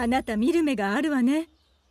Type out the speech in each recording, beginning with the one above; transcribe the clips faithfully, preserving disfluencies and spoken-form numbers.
あなた見る目があるわね。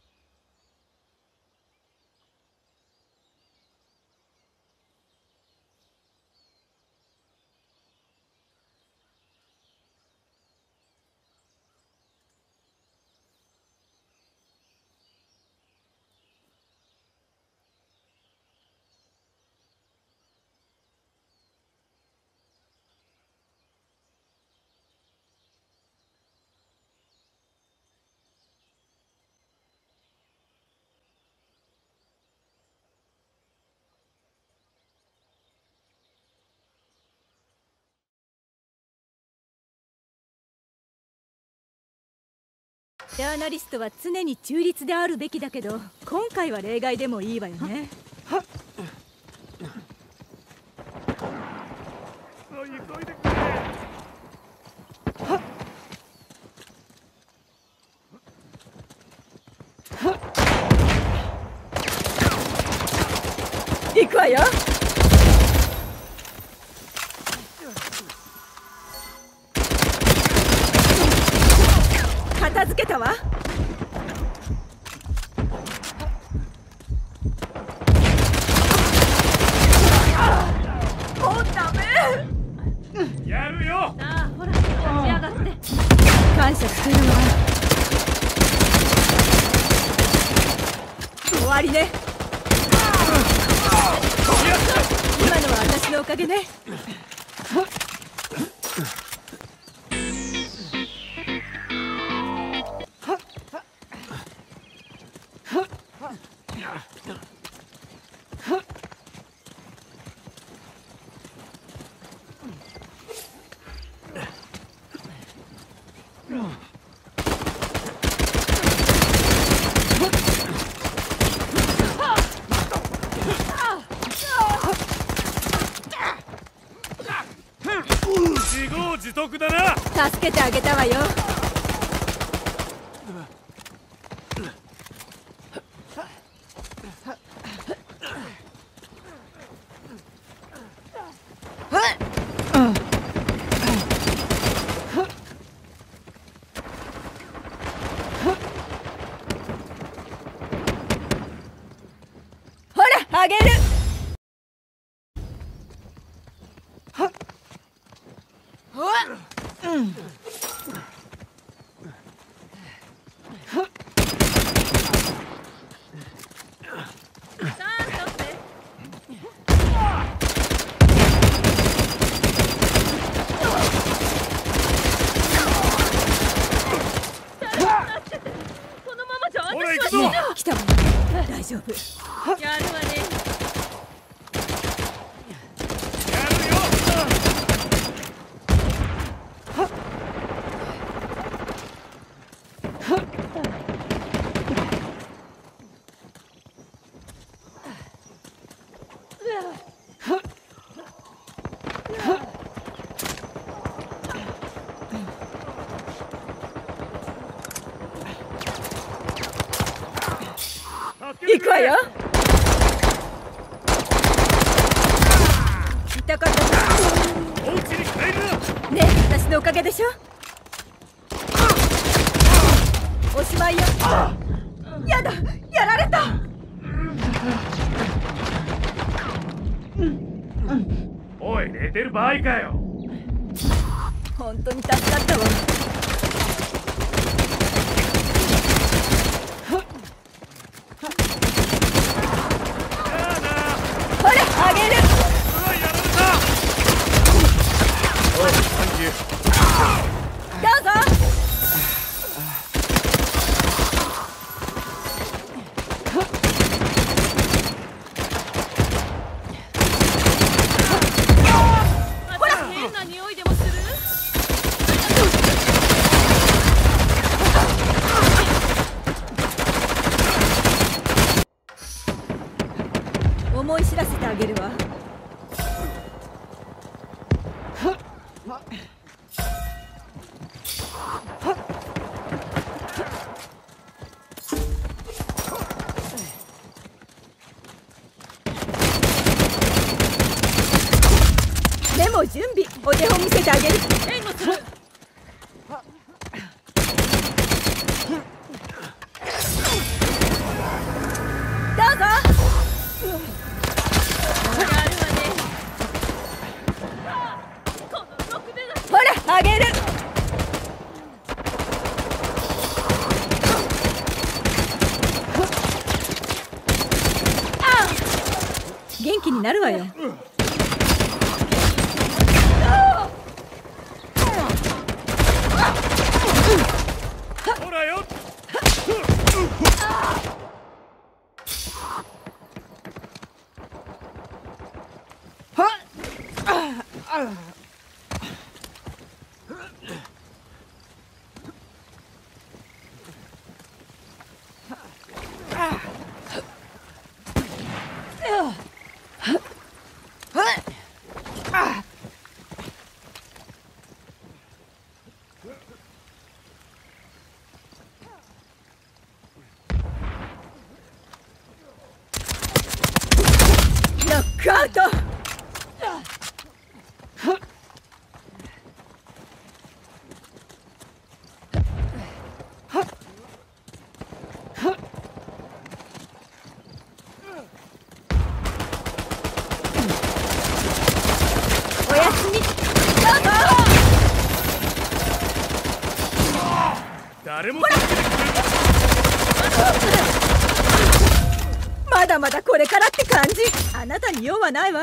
ジャーナリストは常に中立であるべきだけど、今回は例外でもいいわよね。はっ急いでくれ。 はっはっ行くわよ。片付けたわ。もうダメ。 やるよ。 ああ、ほら、立ち上がって。 感謝してるわ。終わりね。今のは私のおかげね。 自業自得だな。 助けてあげたわよ。ほらあげる。うん来たわ。大丈夫。 やるわね。 行くわよ。痛かったお家に帰るな。 ねえ、私のおかげでしょ。おしまいよ。やだ、やられた。 おい、寝てる場合かよ。 本当に助かったわ。ほらあげる。 うわ、やられた。おい、サンキュー。 どうぞ。 ほら、変な匂いでもする？ 思い知らせてあげるわ。でも準備、お手本見せてあげる。 援護する。 このろくでがほらあげる。元気になるわよ。 ほらよ。 ノックアウト。おやすみ。どうぞ。 誰も助けてくれる。 まだまだこれからって感じ。あなたに用はないわ。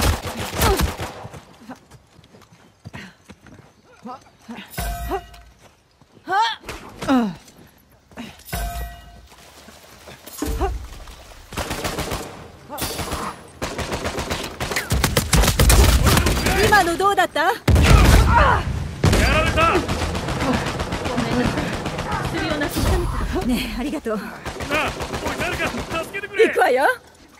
今のどうだった？ やられた。 ごめんなさい。薬をなくしたみたい。 ねえ、ありがとう。 なあ、おい誰か助けてくれ。 行くわよ。 やるよ。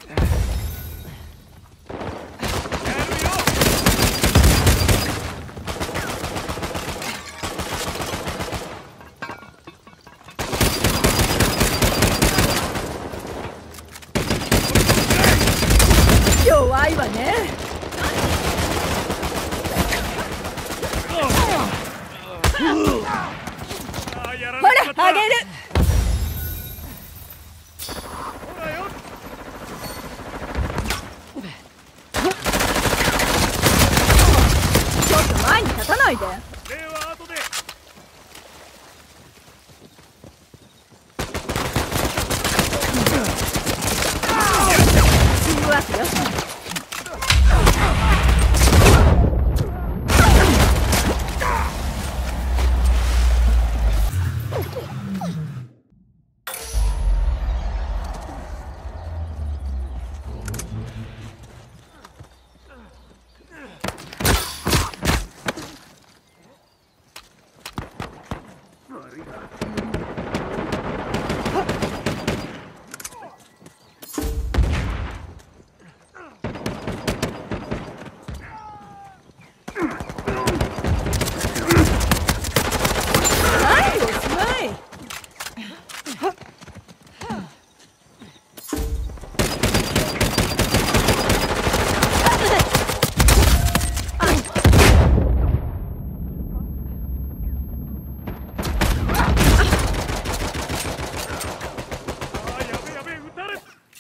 弱いわね。 ああ、やらほれちまった。 らあげる。 ほらよ。 ちょっと前に立たないで。 礼は後で。 死ぬわけよ。はい、おしまい。 ああ、やべやべ、撃たれ。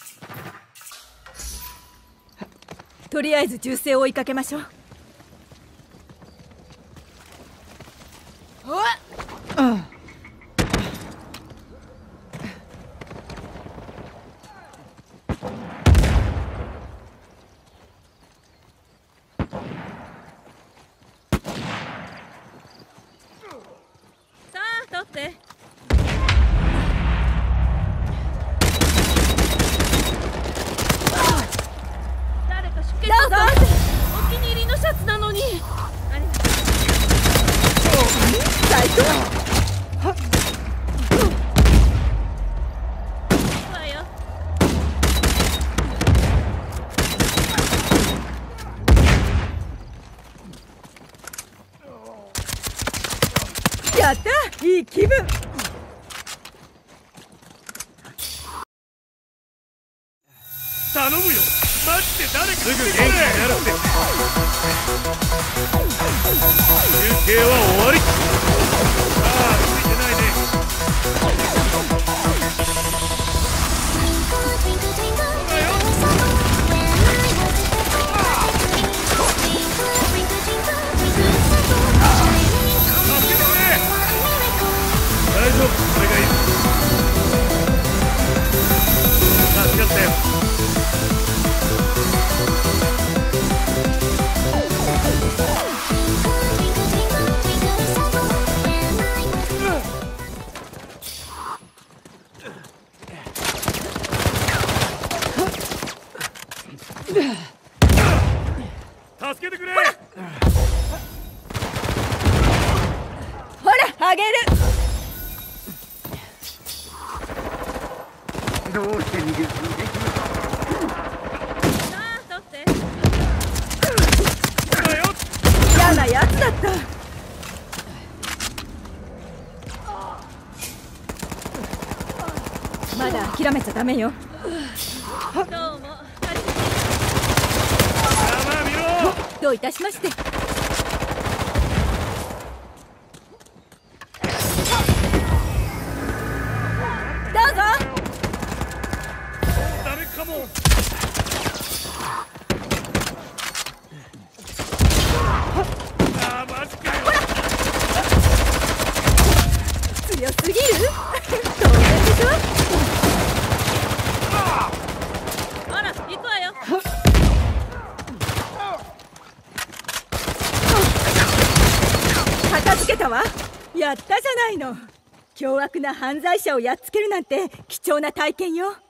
とりあえず銃声を追いかけましょう。 さあ取って。誰か出血をどうぞ。 お気に入りのシャツなのに。ありがとう。 最高。 いいわよ。 やった、いい気分。 頼むよ。マジで誰かすぐ元気になるって。中継は終わり。ああ、ついてないね。ほらよ。 助けてくれ。 ほらあげる。 どうして逃げるの？ さあ取って。 だよ。 嫌なやつだった。まだ諦めちゃダメよ。 どうもありがとう。 まあ見ろ。 どういたしまして。どうぞ。 ダメかも。あーマジかよ。 強すぎる。当然でしょ。 あら行くわよ。 片付けたわ。やったじゃないの。凶悪な犯罪者をやっつけるなんて貴重な体験よ。